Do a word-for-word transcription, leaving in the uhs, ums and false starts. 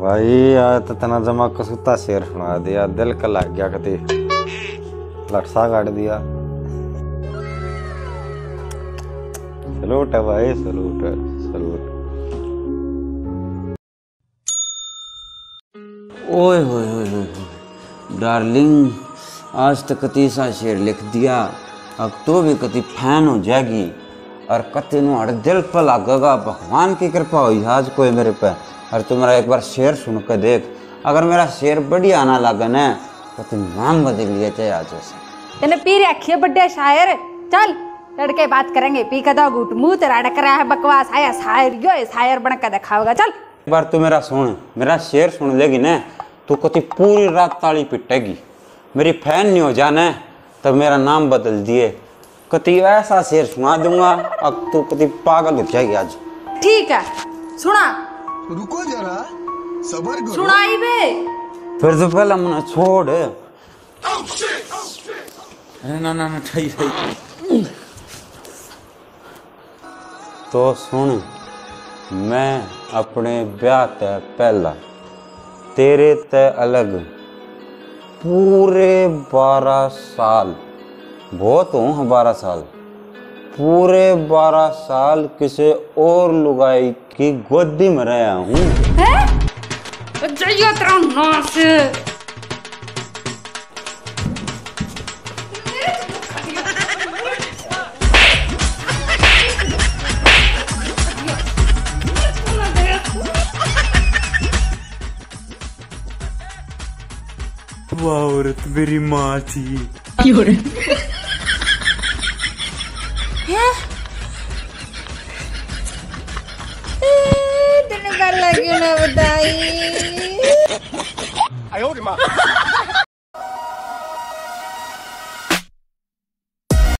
भाई आज तो तना जमा कसूता शेर सुना दिया, दिल का लग गया कति लटसा काट दिया। सलूट है भाई, सलूट है, सलूट। ओए होए होए होए डार्लिंग, आज तक कति सा शेर लिख दिया, अब तो भी कति फैन हो जाएगी और कति नु हर दिल पर लगेगा। भगवान की कृपा हुई आज कोई मेरे पे। और तुम्हारा एक बार शेर सुन के देख, अगर मेरा शेर बढ़िया आना लगा ना तो तुम नाम बदल लिया चाहे आज से। तेने पी रखिए बड्डे शायर, चल लड़के बात करेंगे। पी का दो घूट मुंह तेरा अटक रहा है, बकवास आया शायर यो शायर बन के दिखाओगा। चल एक बार तू मेरा सुन, मेरा शेर सुन लेगी ना तो कति पूरी रात ताली पिटेगी। मेरी फैन नहीं हो जाना तो मेरा नाम बदल दिए, कति ऐसा शेर सुना दूंगा अब तू कति पागल हो जाएगी आज। ठीक है सुना, रुको जरा सबर करो। सुनाई बे फिर तो पहले मुझे छोड़। अरे ना ना ना ठई ठई। तो सुन, मैं अपने ब्याह ते पहला तेरे ते अलग पूरे बारह साल, बहुत हूँ बारह साल, पूरे बारह साल किसी और लुगाई की गोदी में रहा हूँ। जाइए तेरा नाश। वाह औरत मेरी माँ थी। तेने कर लगी ना बताई। 哎呦我的妈！